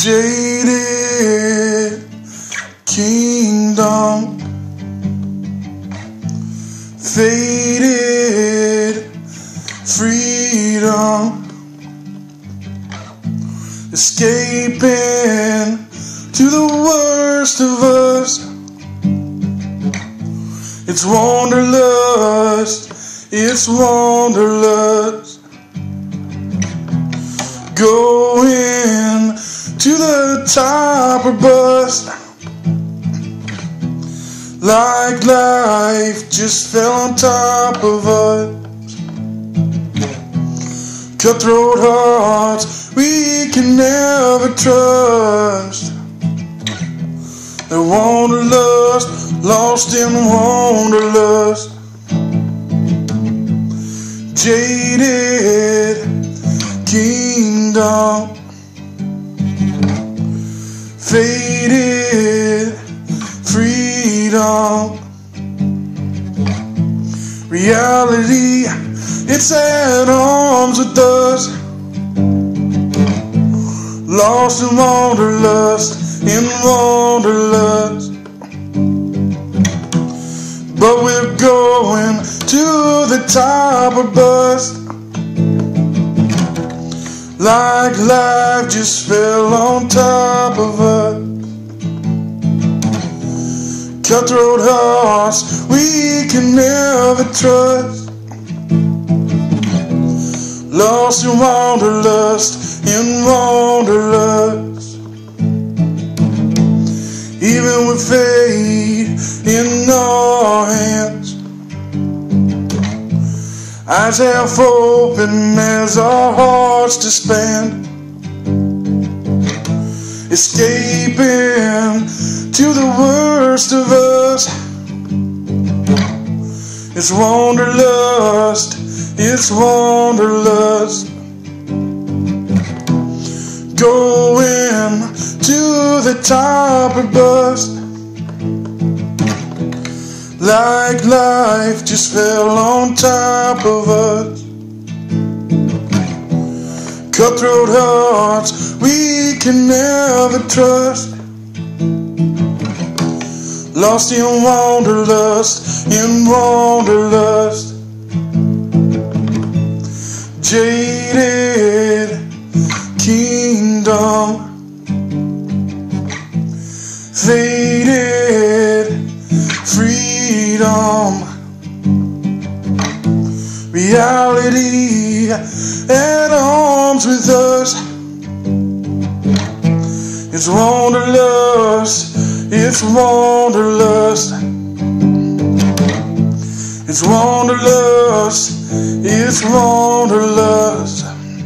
Jaded kingdom, faded freedom, escaping to the worst of us. It's wanderlust, it's wanderlust. Going to the top or bust, like life just fell on top of us. Cutthroat hearts we can never trust. The wanderlust, lost in wanderlust. Jaded kingdom, faded freedom. Reality, it's at arms with us. Lost in wanderlust, in wanderlust. But we're going to the top or bust, like life just fell on top of us. Cutthroat hearts we can never trust. Lost in wanderlust, in wanderlust. Even with fate in our hands, eyes half open as our hearts disband, escaping to the worst of us. It's wanderlust, it's wanderlust. Going to the top or bust, like life just fell on top of us. Cutthroat hearts we can never trust. Lost in wanderlust, in wanderlust. Jaded kingdom, faded freedom. Reality at arms with us. It's wanderlust, it's wanderlust. It's wanderlust, it's wanderlust.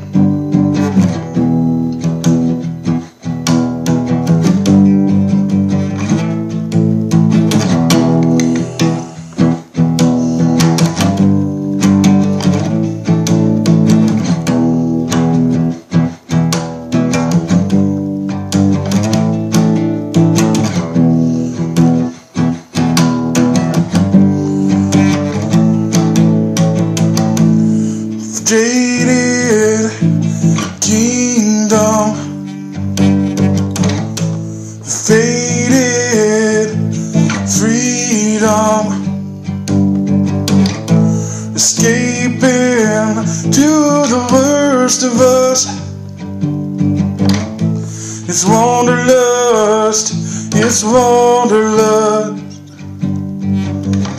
Jaded kingdom, faded freedom, escaping to the worst of us. It's wanderlust, it's wanderlust.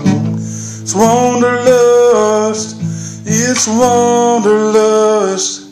It's wanderlust, it's wanderlust.